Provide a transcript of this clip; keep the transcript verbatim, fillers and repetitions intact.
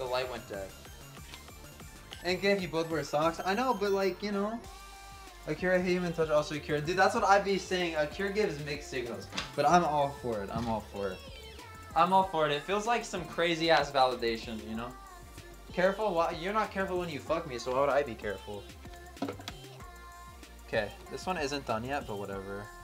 The light went dead. And again, you both wear socks. I know, but like, you know. Akira human touch, also Akira. Dude, that's what I'd be saying. Akira gives mixed signals. But I'm all for it. I'm all for it. I'm all for it. It feels like some crazy ass validation, you know? Careful? Why? You're not careful when you fuck me, so why would I be careful? Okay, this one isn't done yet, but whatever.